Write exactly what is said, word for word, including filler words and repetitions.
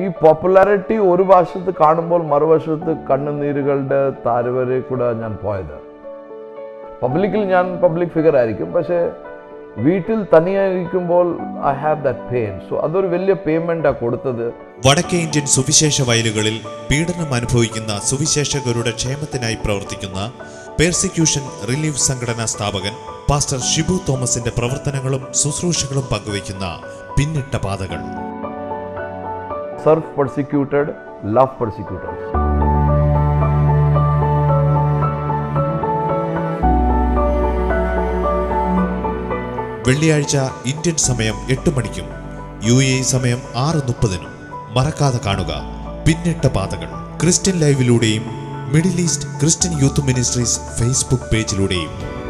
ഈ പോപ്പുലാരിറ്റി ഒരു വശത്ത് കാണുമ്പോൾ മറുവശത്ത് കണ്ണുനീരുകളുടെ താഴ്വരയിൽ കൂടെ ഞാൻ പോയത്. പബ്ലിക്കിൽ ഞാൻ പബ്ലിക് ഫിഗർ ആയിരിക്കും, പക്ഷേ വീട്ടിൽ തനിയായിരിക്കുമ്പോൾ I have that pain. So അതൊരു വലിയ പേയ്മെന്റാണ് കൊടുത്തത്. വടക്കേ ഇന്ത്യൻ സുവിശേഷ വയലുകളിൽ പീഡനം അനുഭവിക്കുന്ന സുവിശേഷകരുടെ ക്ഷേമത്തിനായി പ്രവർത്തിക്കുന്ന പെർസിക്യൂഷൻ റിലീഫ് സംഘടനാ സ്ഥാപകൻ പാസ്റ്റർ ഷിബു തോമസിന്റെ പ്രവർത്തനങ്ങളും ശുശ്രൂഷകളും പങ്കുവയ്ക്കുന്ന പിന്നിട്ട പാതകൾ. Surf persecuted, love persecuted. വെള്ളിയാഴ്ച ഇന്ത്യൻ സമയം എട്ട് മണിക്കും യു എ സമയം ആറ് മുപ്പതിനും മറക്കാതെ കാണുക പിന്നിട്ട പാതകൾ. ക്രിസ്ത്യൻ ലൈവിലൂടെയും Middle East Christian Youth Ministries Facebook പേജിലൂടെയും.